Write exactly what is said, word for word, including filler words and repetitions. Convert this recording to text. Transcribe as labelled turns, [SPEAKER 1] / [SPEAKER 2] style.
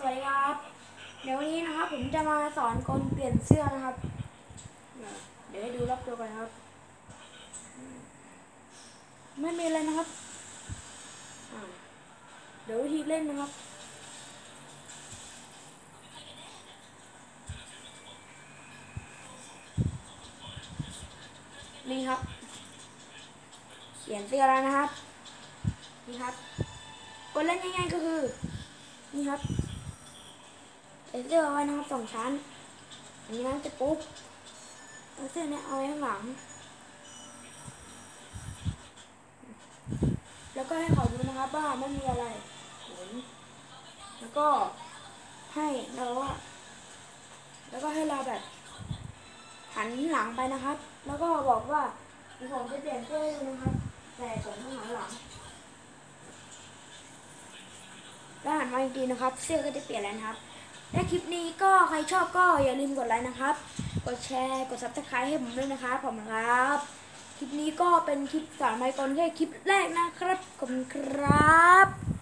[SPEAKER 1] วัสดีครับเดี๋ยววันนี้นะครับผมจะมาสอนคนเปลี่ยนเสื้อนะครับเดี๋ยวให้ดูรอบตัวกันครับไม่มีอะไรนะครับเดี๋ยววิธีเล่นนะครับนี่ครับเปลี่ยนเสื้อแล้วนะครับนี่ครับกดเล่นง่ายๆก็คือนี่ครับเปลี่ยนเสื้อไว้นะครับสองชั้นอันนี้มันจะปุ๊บเอาเสื้อเนี่ยเอาไว้ข้างหลังแล้วก็ให้เขาดูนะครับว่าไม่มีอะไรแล้วก็ให้เราว่าแล้วก็ให้เราแบบหันหลังไปนะครับแล้วก็บอกว่าผมจะเปลี่ยนเสื้อนะครับแต่ผมต้องหันหลังแล้วหันมาอีกทีนะครับเสื้อก็จะเปลี่ยนแล้วนะครับและคลิปนี้ก็ใครชอบก็อย่าลืมกดไลค์นะครับกดแชร์กดซับสไครต์ให้ผมด้วยนะครับขอบคุณครับคลิปนี้ก็เป็นคลิปสอนไมค์กลแค่คลิปแรกนะครับขอบคุณครับ